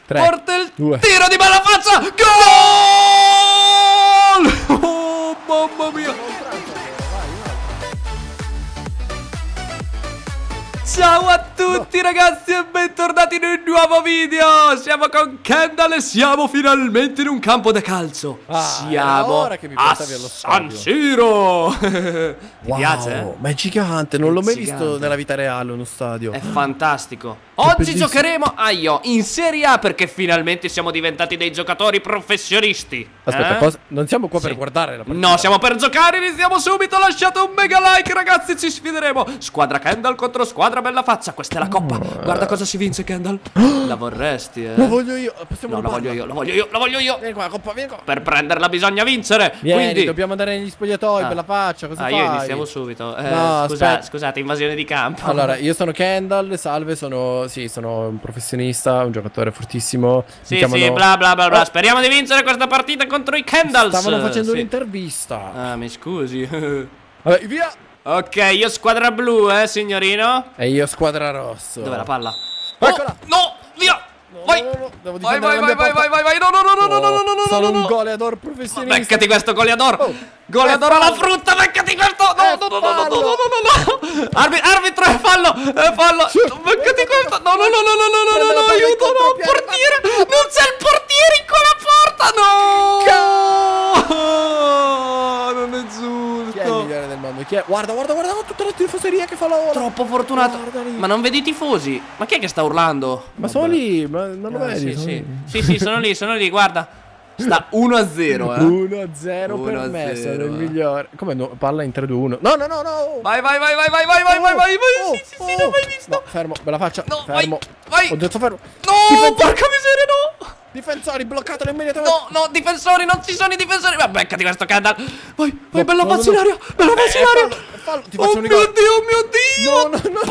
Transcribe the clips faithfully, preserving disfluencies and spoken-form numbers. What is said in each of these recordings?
tre, Forte il due. tiro di balla faccia. Gol! Oh, mamma mia. Ciao a tutti ragazzi e bentornati in un nuovo video. Siamo con Kendall e siamo finalmente in un campo da calcio. Ah, Siamo ora che mi a portavi allo San stadio. Siro. Ti Wow, piace? ma è gigante, non È l'ho mai gigante. visto nella vita reale uno stadio. È fantastico. Oggi bellissimo. giocheremo a io in Serie A perché finalmente siamo diventati dei giocatori professionisti. Aspetta, eh? cosa? Non siamo qua Sì. per guardare la partita. No, siamo per giocare, iniziamo subito. Lasciate un mega like ragazzi, ci sfideremo. Squadra Kendall contro squadra bella faccia. Questa è la coppa. Guarda cosa si vince Kendall. La vorresti, eh? Lo voglio io, possiamo No, la rubarla? voglio io, la voglio io, la voglio io. Vieni qua, coppa, vieni qua. Per prenderla bisogna vincere. Vieni, Quindi dobbiamo andare negli spogliatoi, Ah. bella faccia, cosa Ah, fai? io iniziamo subito. Eh, No, scusa, aspetta. scusate, invasione di campo. Allora, io sono Kendall, salve, sono, sì, sono un professionista, un giocatore fortissimo. Sì, Mi chiamano- sì, bla bla bla bla. Oh, Speriamo di vincere questa partita contro i Kendalls. stavano facendo Sì. un'intervista. Ah, mi scusi. Vabbè, via! Ok, io squadra blu, eh, signorino. E io squadra rosso. Dov'è la palla? Eccola! Oh, no, via! No, Vai! no, no, devo Vai, difendere vai, la vai, mia vai, porta. vai, vai, vai, no, no, no, no, no, no, no, no, no, Sono no, un no. goleador professionista. Beccati questo goleador! Oh, Goleador è alla fallo. frutta, beccati questo! No, È no, no, no, no, no, fallo. no, no, no! Arbi- arbitro, è fallo! È fallo! Sì. Beccati questo! No, no, no, no, no, no, no, Prende no, la no, palla in aiuto, no, contropiede. portiere! Non c'è il portiere in quella porta, no! Non è Chi è il giusto! migliore del mondo? Chi è? Guarda, guarda, guarda, tutta la tifoseria che fa lavoro. Troppo fortunato! Guarda lì. Ma non vedi i tifosi? Ma chi è che sta urlando? Ma sono lì, ma non lo Ah, vedi? sì, Sono sì. lì. Sì, sì, sono lì, sono lì, guarda. Sta uno a zero, eh. uno a zero per uno a me, sono zero, il eh. migliore. Come no, palla in tre due uno. No, no, no, no. Vai, vai, vai, vai, vai, vai, vai, vai, vai, Oh, vai. Sì, sì, sì, oh. non l'hai visto. No, fermo, bella faccia. No, fermo. vai, vai. Ho detto fermo. No, Difensori. porca miseria, no. Difensori, bloccatelo immediatamente. No, no, difensori, non ci sono i difensori. Ma beccati questo Kendall. Vai, vai, No, bella no, no, faccia in no. aria. Bella Eh, faccia in è aria. fallo, è fallo. Ti Oh faccio un mio rigore. Dio, oh mio Dio. No, no, no.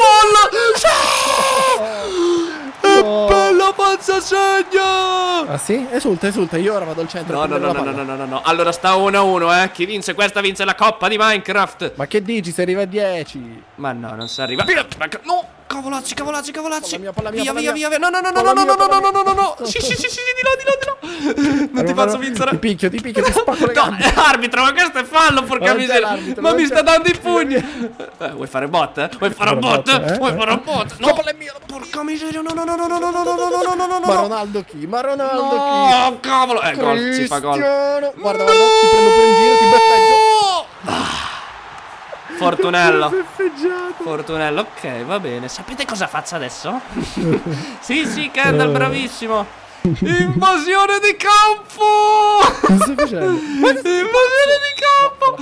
Palla. No. E bella faccia segna. Ah sì? Esulta, esulta. Io ora vado al centro. No, a no, no, prendere no, la no, palla. no, no, no. Allora sta uno a uno, eh. Chi vince questa vince la coppa di Minecraft. Ma che dici? Se arriva a dieci. Ma no, non si arriva. No, cavolacci, cavolacci, cavolacci. Palla mia, palla mia, Via, palla via, mia. via, via. No, no, no, no, Palla no, mia, no, no, palla no, no, mia. no, no. Sì, sì, sì, sì, di là, di là, di là. Non ti Allora, faccio Ti vincere. picchio, ti picchio, ti spacco le No, gambe. eh, arbitro, ma questo è fallo, porca Non c'è miseria. l'arbitro, Ma non mi c'è. sta dando i pugni. Eh, vuoi fare bot? eh? Vuoi fare Fare bot? bot, eh? Vuoi Eh? fare bot? La palla è mia, la palla è Porca miseria, no, no, no, no, no, no, no, no, no, no, no, no, no. Ma Ronaldo chi? Ma Ronaldo chi? No, cavolo. Eh, gol, si fa gol. Cristiano. Guarda, guarda, ti prendo pure in giro, ti beffeggio. Fortunello. Beffeggiato. Fortunello, ok, va bene. Sapete cosa faccio adesso? Sì, sì, Kendall, bravissimo. Invasione di campo! Cosa stai facendo? Invasione di campo!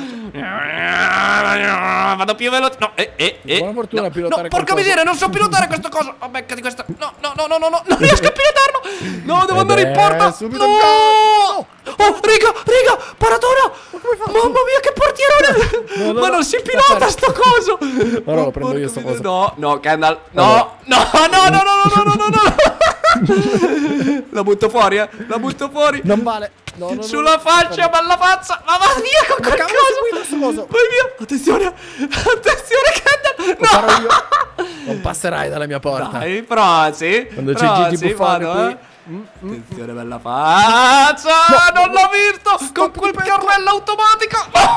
Vado più veloce. No, eh, eh, eh. Buona fortuna no, a pilotare no, porca qualcosa. miseria, non so pilotare questo coso. Oh, beccati questa. No, no, no, no, no, no, non riesco a pilotarlo. No, devo Ed andare in è porta. subito No! gol. Oh, riga, riga, paratona. Mamma mia, che portierone. No, no, Ma no. non si pilota sto coso. Ora Oh, lo prendo io porca sto miseria. coso. No, no, Kendall. Allora. No, no, no, no, no, no, no, no, no. La butto fuori, eh. La butto fuori. Non vale. No, no, Sulla no, faccia, bella faccia. Ma va via con Ma quel cavolo, coso. segui questo coso. Vai via. Attenzione. Attenzione, Kendall. Lo farò No. io. Non passerai dalla mia porta. Dai, proci. Quando c'è Gigi proci, Buffone vado, qui. eh. Attenzione, bella faccia. No, Non no, l'ho visto. Con Stop quel di petto. carrello automatico.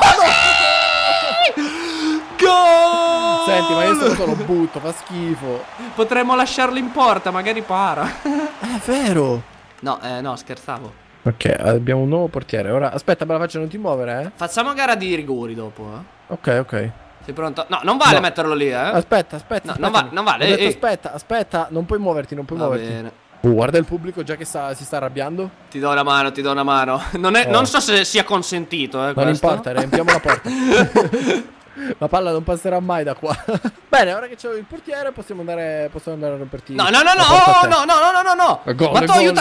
Gol. Senti, ma io sto lo butto, fa schifo. Potremmo lasciarlo in porta, magari para. È vero. No, eh, no, scherzavo. Ok, abbiamo un nuovo portiere. Ora, aspetta, bella faccia, non ti muovere, eh. Facciamo gara di rigori dopo, eh. Ok, ok. Sei pronto? No, non vale No. metterlo lì, eh. Aspetta, aspetta. No, aspetta. non va- non vale, Ho detto ehi. aspetta, aspetta, non puoi muoverti, non puoi Va muoverti. bene. Oh, guarda il pubblico già che sta- si sta arrabbiando. Ti do una mano, ti do una mano. Non, è, Oh. non so se sia consentito, eh. Non questo. importa, riempiamo la porta. La palla non passerà mai da qua. Bene, ora che c'ho il portiere possiamo andare, possiamo andare a romperti. No, no, no, no, la porta a oh, te. no, no, no, no, no, no. Gol, Ma t'ho gol. aiutato, ma t'ho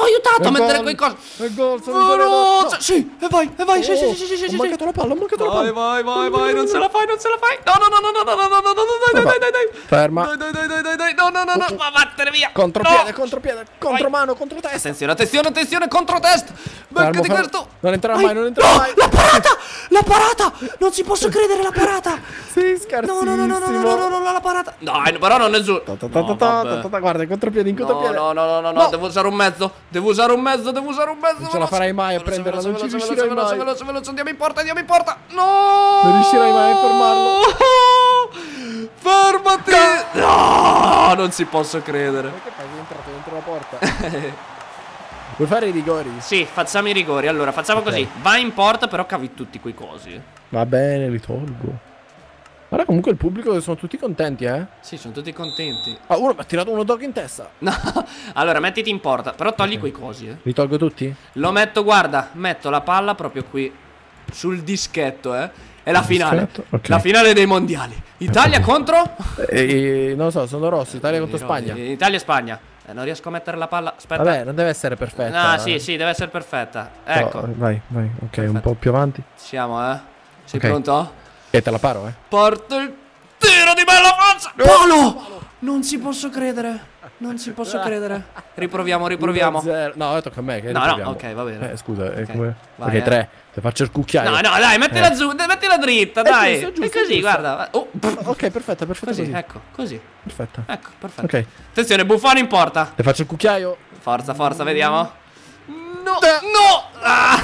ho aiutato a È mettere gol. quei cosi. È gol, sono goleador. Veloce. Sì, e vai, e vai. Sì, sì, sì, sì, sì, Ho sì. mancato la palla, ho mancato la Vai, palla. vai, vai, vai, non ce la fai, non ce la fai. No, no, no, no, no, no, no, no, no, no, dai, dai, dai, dai. Ferma. Dai, dai, dai, dai, dai, dai. No, no, no, no, va vattene via. Contropiede, No. contropiede, contromano, controtesta. Attenzione, attenzione, attenzione, controtest. Beccati fermo. questo. Non entrerà Vai. mai, non entrerà No, mai. la parata, la parata. Non ci posso credere, la parata. Sì, No, scarsissimo. no, no, no, no, no, no, no, no, la parata. Dai, però non è giù. Ta ta ta No, ta ta vabbè. ta ta, guarda, in contropiede, in No, contropiede. no, no, no, no, no, devo usare un mezzo. Devo usare un mezzo, devo usare un mezzo. Non ce la farai mai a Veloce, prenderla, veloce, non ci veloce, riuscirai veloce, mai. Veloce, veloce, andiamo in porta, andiamo in porta. No! Non riuscirai mai a fermarlo. Fermati! No, non ci posso credere. Ma che fai? Sei entrato dentro la porta. Vuoi fare i rigori? Sì, facciamo i rigori. Allora, facciamo Ok. così. Vai in porta, però cavi tutti quei cosi. Va bene, li tolgo. Guarda comunque il pubblico sono tutti contenti, eh. Sì, sono tutti contenti. Ah, uno mi ha tirato uno dog in testa. No, allora mettiti in porta, però togli quei cosi, eh. Li tolgo tutti? Lo metto, guarda, metto la palla proprio qui sul dischetto, eh. È la finale. Dischetto? Ok. La finale dei mondiali. Italia contro? E, non lo so, sono rosso, Italia contro Iro- Spagna. Italia e Spagna. Eh, non riesco a mettere la palla. Aspetta. Vabbè, non deve essere perfetta. No, sì, sì, deve essere perfetta. Ecco, Però, vai, vai, ok, un po' più avanti. siamo, eh. Sei Ok. pronto? E te la paro, eh. Parte il tiro di bella faccia. Palo! Non ci posso credere. Non ci posso credere. Riproviamo, riproviamo. uno a zero. No, tocca a me. Che No, no, riproviamo. ok, va bene. Eh, scusa, è Ok, come... vai, ok, eh. tre. Ti faccio il cucchiaio. No, no, dai, mettila Eh. giù, mettila dritta, È dai. giusto, è giusto, è così, è giusto. guarda. Oh, pff, Ok, perfetta, perfetta così, così. ecco, così. Perfetta. Ecco, perfetto. Ok. Attenzione, Buffon in porta. Ti faccio il cucchiaio. Forza, forza, vediamo. No, no. Ah.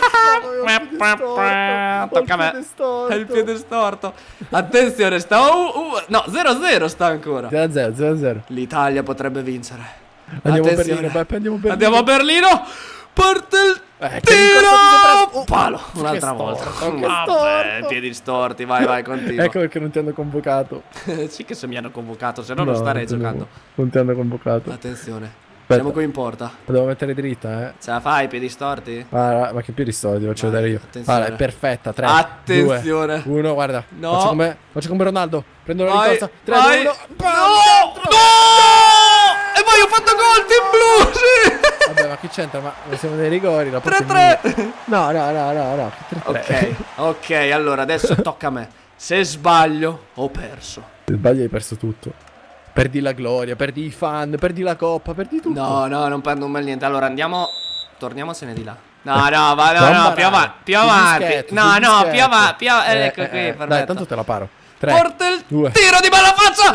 Tocca a me. È il piede storto. Attenzione, sta uh, uh, no, zero a zero sta ancora. zero a zero, zero a zero. L'Italia potrebbe vincere. Andiamo a Attenzione. Berlino, Beppe, andiamo a Berlino. Andiamo a Berlino. Parte il Eh, che rincorsa ti sei preso? tiro. Oh, Palo, che un'altra storto, volta. che Vabbè, storto. piedi storti, vai, vai, continua. Ecco perché non ti hanno convocato. Sì che se mi hanno convocato, se no non starei te lo- giocando. Non ti hanno convocato. Attenzione. Siamo qui in porta. La devo mettere dritta, eh. Ce la fai, piedi storti? Ah, ma che più risoldi, faccio Vai, vedere io. attenzione. Guarda, è perfetta. tre, Attenzione. due, uno, guarda. No. Faccio come, faccio come Ronaldo. Prendo la Vai, rincorsa. tre, vai. due, uno. No, no! E poi ho fatto gol, team blu, sì! Vabbè, ma chi c'entra? Ma siamo dei rigori. La porta tre è tre. mia. No, no, no, no, no. tre tre. Ok, ok, allora adesso tocca a me. Se sbaglio, ho perso. Se sbagli hai perso tutto. Perdi la gloria, perdi i fan, perdi la coppa, perdi tutto. No, no, non perdo un bel niente. Allora andiamo. Torniamosene di là. No, no, va, no, Non no, barare. più avanti. Più Sul avanti. dischetto, No, sul no, dischetto. più avanti. Più avanti. Eh, Ecco eh, qui, eh. perfetto. Dai, tanto te la paro. tre, Porta il due. tiro di bella faccia.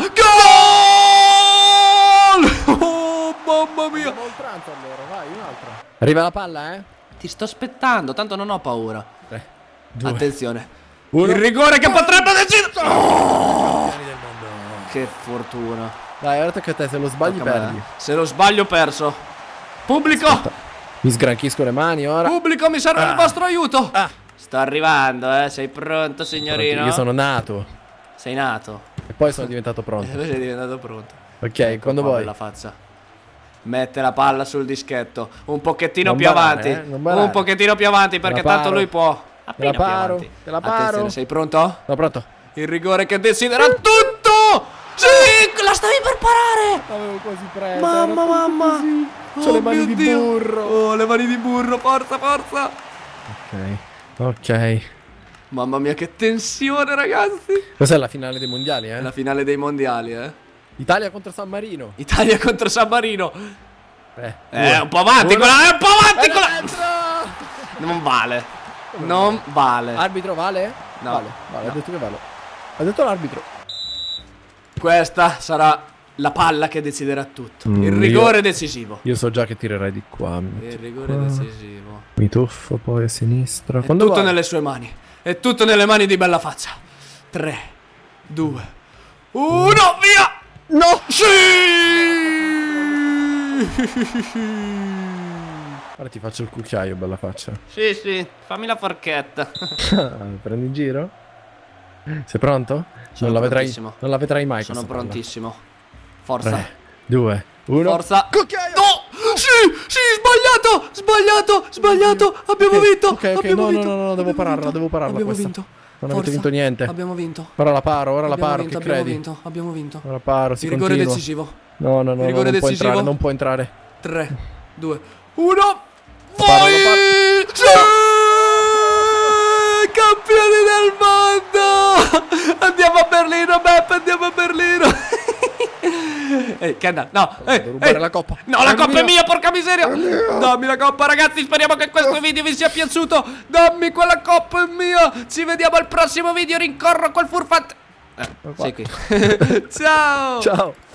Gol! Oh, mamma mia. Oltranza allora, vai, un'altra. Arriva la palla, eh? Ti sto aspettando, tanto non ho paura. tre, due, Attenzione. uno. Il rigore che potrebbe decidere. Campioni del mondo. Che fortuna. Dai, ora tocca a te, se lo sbagli Tocca a me. perdi. Se lo sbaglio ho perso. Pubblico. Mi sgranchisco le mani ora. Pubblico, mi serve Ah. il vostro aiuto. Ah. Sto arrivando, eh. Sei pronto, signorino? Io sono nato Sei nato. e poi sono diventato E pronto. poi sei diventato pronto. Ok, quando Qua vuoi. la faccia. Mette la palla sul dischetto. Un pochettino Non più barare, avanti. eh, non barare. Un pochettino più avanti perché la tanto paro. lui può. Appena Te la più paro, avanti. te la paro. Attenzione, sei pronto? Sono pronto. Il rigore che deciderà tutto. Sì, la stavi per parare. Avevo quasi preso. Mamma, mamma. C'ho le mani mio di Dio. burro. Oh, le mani di burro, forza, forza. Ok. Ok. Mamma mia, che tensione, ragazzi. Cos'è la finale dei mondiali, È eh? la finale dei mondiali, eh. Italia contro San Marino. Italia contro San Marino. Eh, Eh, due. un po' avanti, Uno. quella, è un po' avanti, Eh, quella. dentro! Non vale. Non vale. Arbitro vale? No. Vale, vale, No. ha detto che vale. Ha detto l'arbitro. Questa sarà la palla che deciderà tutto. Mm, Il rigore io- decisivo. Io so già che tirerai di qua. Mi, Il rigore decisivo. mi tuffo poi a sinistra. È Quando tutto vai? nelle sue mani. È tutto nelle mani di Bella Faccia. tre, due, uno, via! No! Sì! Ora ti faccio il cucchiaio, bella faccia. Sì, sì, fammi la forchetta. Prendi in giro? Sei pronto? Sono non, la vedrai, prontissimo. non la vedrai mai Sono questa palla. prontissimo. Forza. tre, due, uno. Forza. Cucchiaio! No! Sì! Sì! Sbagliato! Sbagliato! Sbagliato! Abbiamo Ok, vinto! ok, ok, Abbiamo no, no, vinto! no, no, devo Abbiamo pararla, vinto. devo pararla Abbiamo questa. vinto. Non avete Forza. vinto niente. Abbiamo vinto. Ora la paro, ora la Abbiamo paro, vinto, che abbiamo credi? vinto, abbiamo vinto. Ora paro, si Il rigore continua. decisivo. No, no, no, Il rigore no, non può decisivo. entrare, non può entrare. tre, due, uno. Spara, Voi! lo Sì! Campioni del mondo! Andiamo a Berlino, Beppe, andiamo a Berlino! Ehi, Kendall, no! Ehi, Devo rubare ehi. la coppa. No, la È coppa mia. è mia, porca miseria! Dammi la coppa, ragazzi, speriamo che questo video vi sia piaciuto! Dammi quella coppa, è mia! Ci vediamo al prossimo video, rincorro quel furfante! Eh, sei qui. Ciao! Ciao.